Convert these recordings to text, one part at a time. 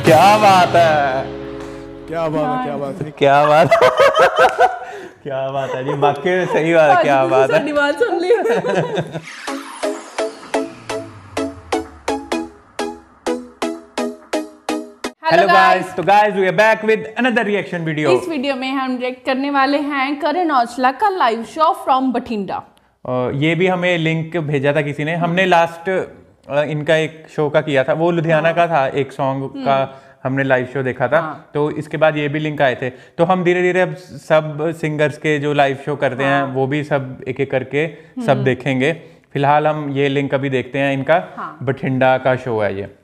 क्या बात है, क्या बात है, क्या बात है, क्या बात क्या बात है जी, वाकई में सही बात है, क्या बात है। बात सुन ली। हेलो गाइस, तो guys we are back with another reaction video. इस वीडियो में हम रिएक्ट करने वाले हैं करण औजला का लाइव शो फ्रॉम बठिंडा। ये भी हमें लिंक भेजा था किसी ने, हमने लास्ट इनका एक शो का किया था, वो लुधियाना का था, एक सॉन्ग का हमने लाइव शो देखा था। तो इसके बाद ये भी लिंक आए थे, तो हम धीरे धीरे अब सब सिंगर्स के जो लाइव शो करते हैं वो भी सब एक एक करके सब देखेंगे। फिलहाल हम ये लिंक अभी देखते हैं, इनका बठिंडा का शो है ये।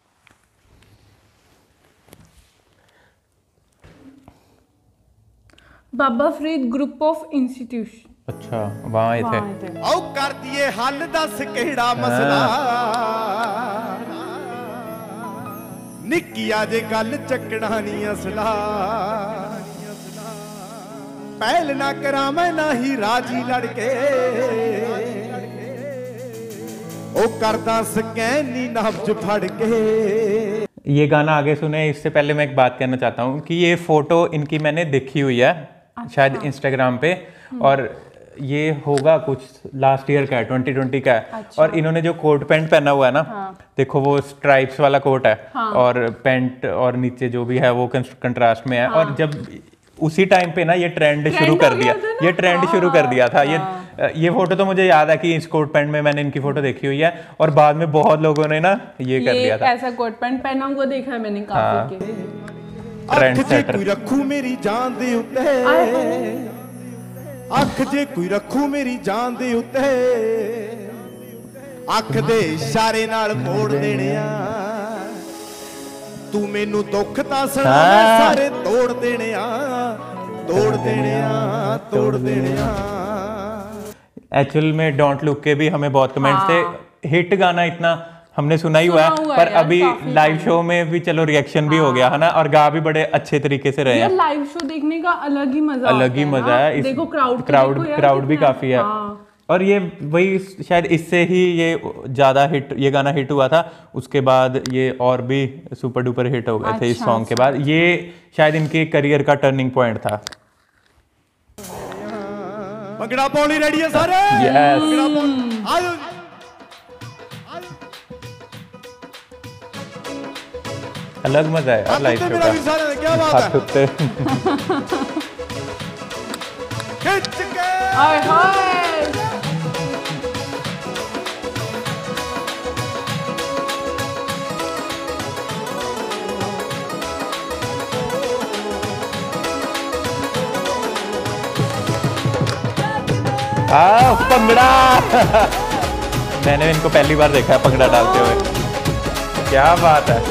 Baba Farid group of institution. अच्छा, वहां आए थे। आओ कर दिए हल, दस केड़ा मसला, निक्की जे गल चकड़ा नी असला, पहल ना करा मैं ना ही राजी लड़के, ओ करदा स्कैन नी नब्ज फड़ के। ये गाना आगे सुने, इससे पहले मैं एक बात कहना चाहता हूँ कि ये फोटो इनकी मैंने देखी हुई है, शायद इंस्टाग्राम पे, और ये होगा कुछ लास्ट ईयर का है, 2020 का है। और इन्होंने जो कोट पैंट पहना हुआ है ना, देखो वो स्ट्राइप्स वाला कोट है, और पैंट और नीचे जो भी है वो कंट्रास्ट में है। और जब उसी टाइम पे ना ये ट्रेंड शुरू कर दिया, ये ट्रेंड शुरू कर दिया था। ये फोटो तो मुझे याद है कि इस कोट पैंट में मैंने इनकी फोटो देखी हुई है, और बाद में बहुत लोगों ने ना ये कर दिया था। ऐसा कोट पैंट पहना हुआ देखा है मैंने काफी के। Trend setter. कोई रखू मेरी जान दे उत्ते, अख जे कोई रखू मेरी जान दे उत्ते, अख दे इशारे नाल मोड़ देने आ, तू मैनू दुख तां सुना मैं सारे तोड़ देने आ, तोड़ देने आ, तोड़ देने आ। एक्चुअल में डोंट लुक के भी हमें बहुत कमेंट्स थे। हिट गाना इतना हमने सुना ही हुआ है, पर अभी लाइव शो में भी चलो रिएक्शन भी हो गया है ना, और गा भी बड़े अच्छे तरीके से रहे हैं। लाइव शो देखने का अलग ही मजा है। देखो क्राउड भी काफी है। और ये वही शायद इससे ही ये ज्यादा हिट, ये गाना हिट हुआ था, उसके बाद ये और भी सुपर डुपर हिट हो गए थे इस सॉन्ग के बाद। ये शायद इनके करियर का टर्निंग पॉइंट था। भंगड़ा पाउणी रेडी है सारे? यस। भंगड़ा पाउण आयो। अलग मजा है लाइव शो का। क्या बात है? खिंच के हाय हाय। भंगड़ा। मैंने इनको पहली बार देखा है भंगड़ा डालते हुए। क्या बात है।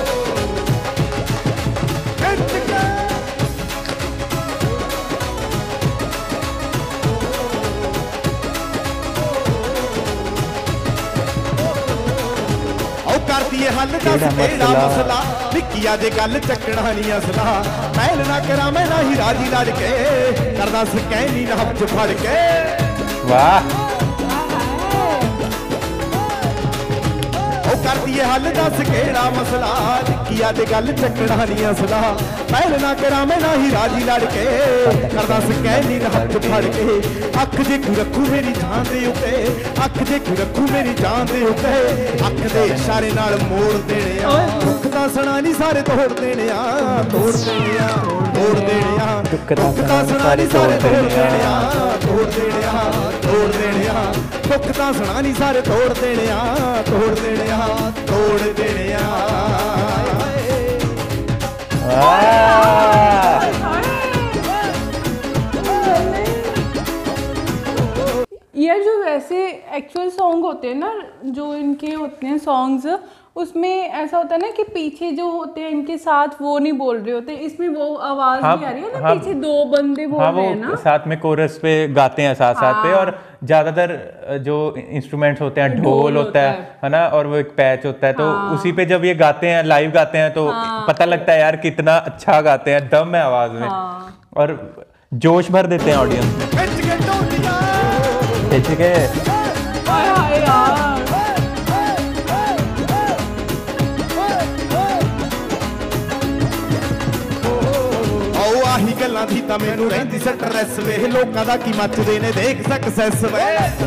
हल दस केड़ा मसला, निक्किया जे गल चकड़ा नी असला, पहल ना करा मैं ना ही राजी लड़के, करदा स्कैनी नब्ज फड़ के। वाह। कर दिए हल दस केड़ा मसला, निक्किया जे गल चकड़ा नी असला, पहल ना करा मैं ना ही राजी लड़के, करदा स्कैनी नब्ज फड़ के। अख जे कोई रखू मेरी जान दे उत्ते, अख जे कोई रखू मेरी जान दे उत्ते, अख दे इशारे नाल मोड़ देने आ, दुख दा सना नी सारे तोड़ देने आ, तोड़ देने आ, तोड़ देने आ, दुख दा सना नी सारे तोड़ देने आ, तोड़ देने आ, तोड़ देने आ, दुख दा सना नी सारे तोड़ देने आ, तोड़ देने आ, तोड़ देने आ। ये जो वैसे एक्चुअल सॉन्ग होते हैं ना, जो इनके होते हैं सॉन्ग्स, उसमें ऐसा होता है ना कि पीछे जो होते हैं इनके साथ वो नहीं बोल रहे होते, इसमें वो आवाज नहीं आ रही है ना, पीछे दो बंदे बोल रहे हैं ना, साथ में कोरस पे गाते हैं साथ साथ पे। और ज्यादातर जो इंस्ट्रूमेंट्स होते हैं, ढोल होता है ना, और वो एक पैच होता है, तो उसी पे जब ये गाते हैं, लाइव गाते हैं, तो पता लगता है यार कितना अच्छा गाते हैं, दम है आवाज में, और जोश भर देते हैं ऑडियंस में। खिंच के ਆਹੀ ਗੱਲਾਂ ਦੀ ਤਾਂ ਮੈਨੂੰ ਰਹਿੰਦੀ ਸਟ੍ਰੈਸ ਵੇ ਲੋਕਾਂ ਦਾ ਕੀ ਮੱਚਦੇ ਨੇ ਦੇਖ ਸਕਸੈਸ ਵੇ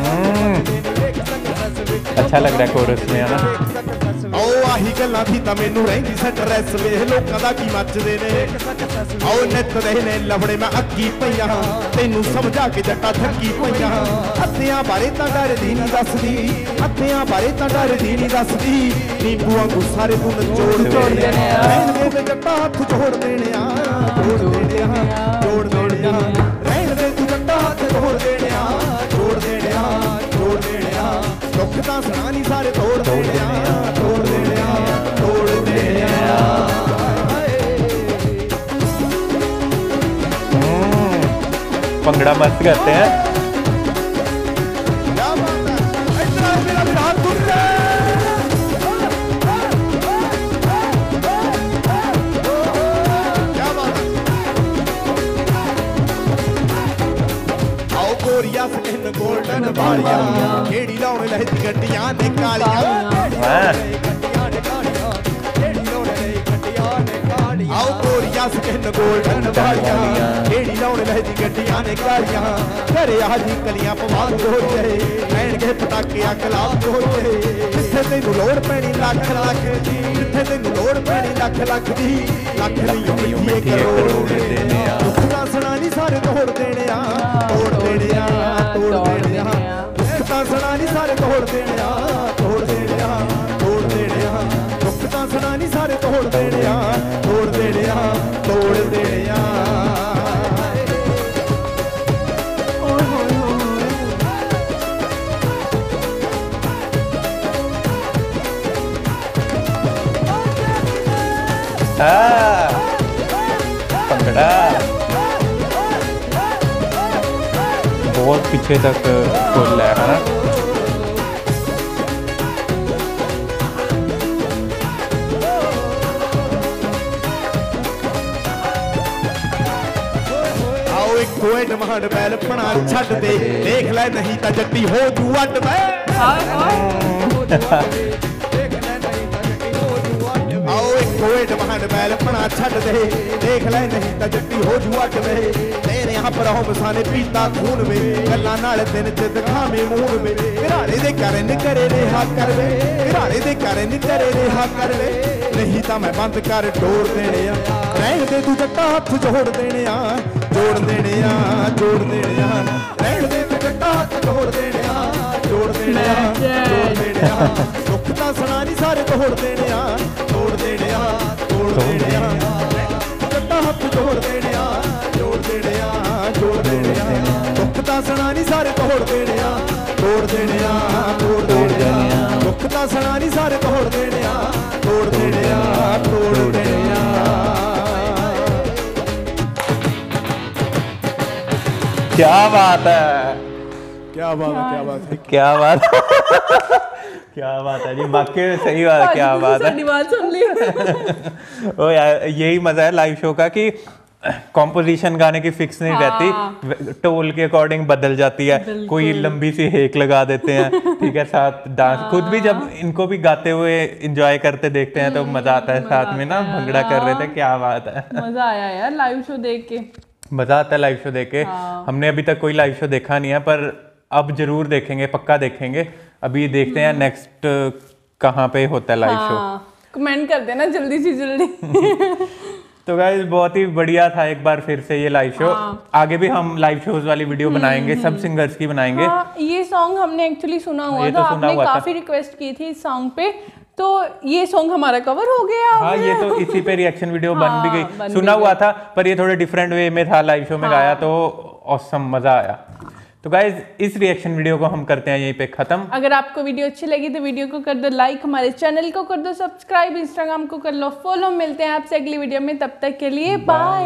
अच्छा लग रहा है कोरस में है ना ਆਹੀ ਗੱਲਾਂ ਦੀ ਤਾਂ ਮੈਨੂੰ ਰਹਿੰਦੀ ਸਟ੍ਰੈਸ ਵੇ ਲੋਕਾਂ ਦਾ ਕੀ ਮੱਚਦੇ ਨੇ ਨਿੱਤ ਦੇ ਨੇ ਲਫੜੇ ਮੈਂ ਅੱਕੀ ਪਈਆਂ ਤੈਨੂੰ ਸਮਝਾ ਕੇ ਜੱਟਾ ਥੱਕੀ ਪਈਆਂ ਹੱਥਿਆਂ ਬਾਰੇ ਤਾਂ ਡਰਦੀ ਨਹੀਂ ਦੱਸਦੀ ਹੱਥਿਆਂ ਬਾਰੇ ਤਾਂ ਡਰਦੀ ਨਹੀਂ ਦੱਸਦੀ ਨੀਂਬੂ ਵਾਂਗੂ ਸਾਰੇ ਗੁਣ ਜੋੜ ਦੇਣੇ ਆ ਰਹਿਣ ਦੇ ਤੇ ਜੱਟਾ ਹੱਥ ਜੋੜ ਦੇਣੇ ਆ ਜੋੜ ਦੇਣੇ ਆ ਜੋੜ ਦੇਣੇ ਆ ਰਹਿਣ ਦੇ ਤੂੰ ਜੱਟਾ ਹੱਥ ਜੋੜ ਦੇਣੇ ਆ ਜੋੜ ਦੇਣੇ ਆ ਜੋੜ ਦੇਣੇ ਆ ਦੁੱਖ ਤਾਂ ਸੁਣਾ ਨਹੀਂ ਸਾਰੇ ਤੋੜ ਦੇਣੇ ਆ ਤੋੜ ਦੇਣੇ ਆ ਤੋੜ ਦੇਣੇ ਆ भंगड़ा मस्त करते हैं क्या बात है इतना मेरा प्यार सुन ले क्या बात आओ गोरिया स्किन गोल्डन बालियां केड़ी लाउण लहदी गड्डियां ने कालियां आओ गोरिया स्किन गोल्डन बालियां केड़ी लाउण लहदी गड्डियां ने कालियां घरे आजी कलियां पवा गोरे पैणगे पटाके अकलाब गोरे जिथे तैनू लोड़ पैनी लख लख दी जिथे तैनू लोड़ पैनी लख लख दी लख दी मिट्टी करोड़ देने आ दुख दा सुना नहीं सारे तोड़ देने आ तोड़ देने आ तोड़ देने आ दुख दा सुना नहीं सारे तोड़ देने आ तोड़ देने आ तोड़ देने आ दुख दा सुना नहीं सारे तोड़ देने आ तोड़ देने आ तोड़ देने आ भंगड़ा बहुत पीछे तक फुल है ना कोई डिमांड बैल पना छट दे देख ले नहीं ता जट्टी हो जू अट मैं आओ एक कोई डिमांड बैल पना छट दे देख ले नहीं ता जट्टी हो जू अट में तेरे यहाँ पर हो बसाने पीता खून में गल्ला नाल दिन च दिखावे मून में घराड़े दे करे न करे रेहा कर वे घराड़े दे करे न करे रेहा कर वे नहीं ता मैं बंद कर डोर देने आ रहन दे तू जट्टा हथ जोड़ देने आ जोड़ देने आ जोड़ देने आ रहन दे तू जट्टा हथ जोड़ देने आ जोड़ देने आ जोड़ देने आ दुख दा सुना नहीं सारे तोड़ देने आ तोड़ देने आ तोड़ देने आ जट्टा हथ जोड़ देने आ जोड़ देने आ जोड़ देने आ दुख दा सुना नहीं सारे तोड़ देने आ तोड़ देने आ तोड़ देने आ दुख दा सुना नहीं सारे तोड़ देने आ तोड़ देने आ तोड़ देने आ क्या बात है क्या बात है क्या बात है क्या बात क्या बात है जी वाकई में सही बात है क्या बात है सुन ली ओ यार यही मजा है लाइव शो का कि कॉम्पोजिशन गाने की फिक्स नहीं रहती टोल के अकॉर्डिंग बदल जाती है कोई लंबी सी हेक लगा देते हैं ठीक है साथ डांस खुद भी जब इनको भी गाते हुए एंजॉय करते देखते हैं तो मजा आता है साथ में ना भंगड़ा कर रहे थे क्या बात है मजा आया यार लाइव शो देख के मजा आता है लाइव शो देख के हमने अभी तक कोई लाइव शो देखा नहीं है पर अब जरूर देखेंगे पक्का देखेंगे अभी देखते हैं नेक्स्ट कहाँ पे होता है लाइव शो कमेंट कर देना जल्दी से जल्दी तो गाइस बहुत ही बढ़िया था एक बार फिर से ये लाइव शो आगे भी हम लाइव शोज वाली वीडियो बनाएंगे सब सिंगर्स की बनाएंगे ये सॉन्ग हमने एक्चुअली सुना हुआ था आपने काफी रिक्वेस्ट की थी इस सॉन्ग पे तो ये सॉन्ग हमारा कवर हो गया हाँ ये तो इसी पे रिएक्शन वीडियो बन भी गई सुना हुआ था पर ये थोड़े डिफरेंट वे में था लाइव शो में गाया तो ऑसम मजा आया तो गाइज इस रिएक्शन वीडियो को हम करते हैं यहीं पे खत्म अगर आपको वीडियो अच्छी लगी तो वीडियो को कर दो लाइक हमारे चैनल को कर दो सब्सक्राइब इंस्टाग्राम को कर लो फॉलो मिलते हैं आपसे अगली वीडियो में तब तक के लिए बाय।